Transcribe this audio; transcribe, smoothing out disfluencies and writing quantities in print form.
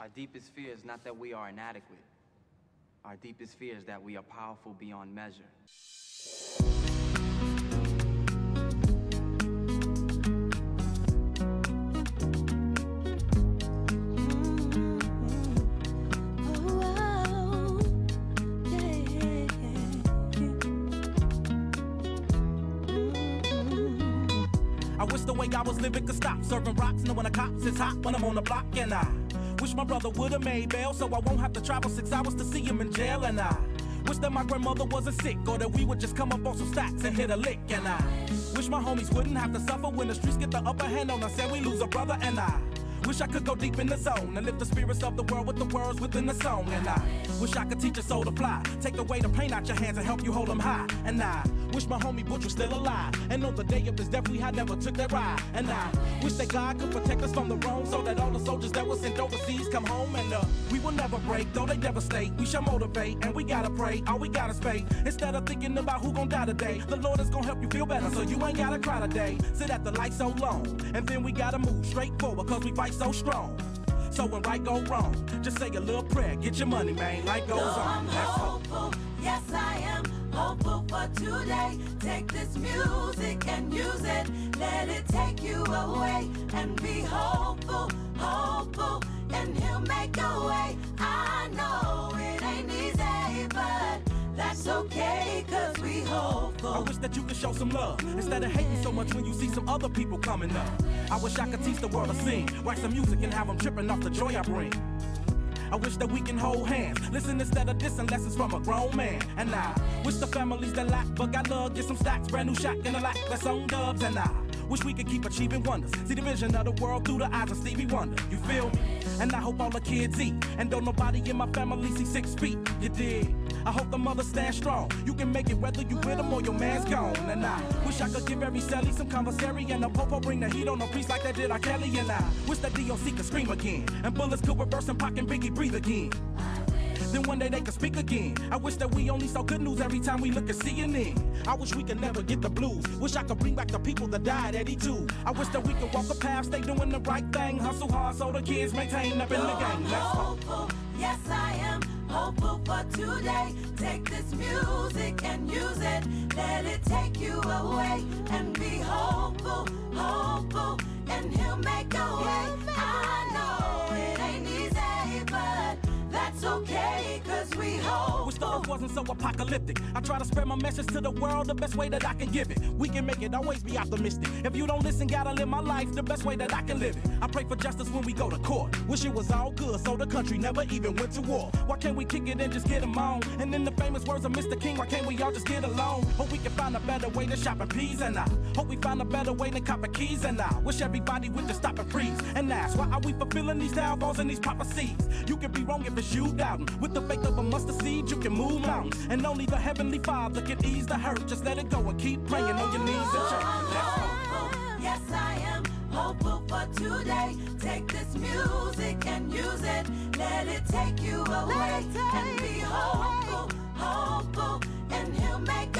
Our deepest fear is not that we are inadequate. Our deepest fear is that we are powerful beyond measure. I wish the way I was living could stop. Serving rocks, knowing the cops is hot when I'm on the block. And I wish my brother would've made bail, so I won't have to travel 6 hours to see him in jail. And I wish that my grandmother wasn't sick, or that we would just come up on some stacks and hit a lick. And I wish my homies wouldn't have to suffer when the streets get the upper hand on us and we lose a brother. And I wish I could go deep in the zone and lift the spirits of the world with the words within the song. And I wish I could teach a soul to fly, take away the pain out your hands and help you hold them high. And I wish my homie Butch was still alive, and on the day of his death we had never took that ride. And I wish that God could protect us from the wrong, so that all the soldiers that were sent overseas come home. And we will never break, though they devastate. We shall motivate, and we gotta pray, all we gotta spay. Instead of thinking about who gon' die today, the Lord is gon' help you feel better, so you ain't gotta cry today. Sit at the light so long, and then we gotta move straight forward, cause we fight so strong. So when right go wrong, just say a little prayer, get your money, man, life goes on. I'm hopeful, yes I am hopeful for today. Take this music and use it, let it take you away. And be hopeful, hopeful, and he'll make a way. I know it ain't easy, but that's okay, cause we hopeful. I wish that you could show some love, instead of hating so much when you see some other people coming up. I wish I could teach the world to sing, write some music and have them tripping off the joy I bring. I wish that we can hold hands, listen instead of dissing lessons from a grown man. And I wish the families that lack but got love get some stacks, brand new shack in the lack, that's on dubs. And I wish we could keep achieving wonders, see the vision of the world through the eyes of Stevie Wonder. You feel me? And I hope all the kids eat, and don't nobody in my family see 6 feet. You dig? I hope the mothers stand strong. You can make it whether you with them or your man's gone. And I wish I could give every celly some commissary, and a popo bring the heat on a priest like that did R. Kelly. And I wish that DOC could scream again, and bullets could reverse and Pac and Biggie breathe again. Then one day they could speak again. I wish that we only saw good news every time we look at CNN. I wish we could never get the blues. Wish I could bring back the people that died at 82. I wish that we could walk a path, stay doing the right thing, hustle hard so the kids maintain up in the game. Let's hopeful, yes I am hopeful for today. Take this music and use it, let it take you away. And be hopeful, hopeful, and he'll make a way. I know it ain't easy, but that's okay, cause we hope. Wish the earth wasn't so apocalyptic. I try to spread my message to the world the best way that I can give it. We can make it, always be optimistic. If you don't listen, gotta live my life the best way that I can live it. I pray for justice when we go to court. Wish it was all good so the country never even went to war. Why can't we kick it and just get them on? And in the famous words of Mr. King, why can't we all just get along? Hope we can find a better way than shopping peas. And I hope we find a better way than copping keys. And I wish everybody would just stop and freeze and ask, why are we fulfilling these downfalls and these prophecies? You can be wrong if it's you doubting. With the faith of a mustard seed, you can move mountains. And only the Heavenly Father can ease the hurt. Just let it go and keep praying on your knees in church. Yes, I am hopeful for today. Take this music and use it, let it take you away. And be hopeful, hopeful, and he'll make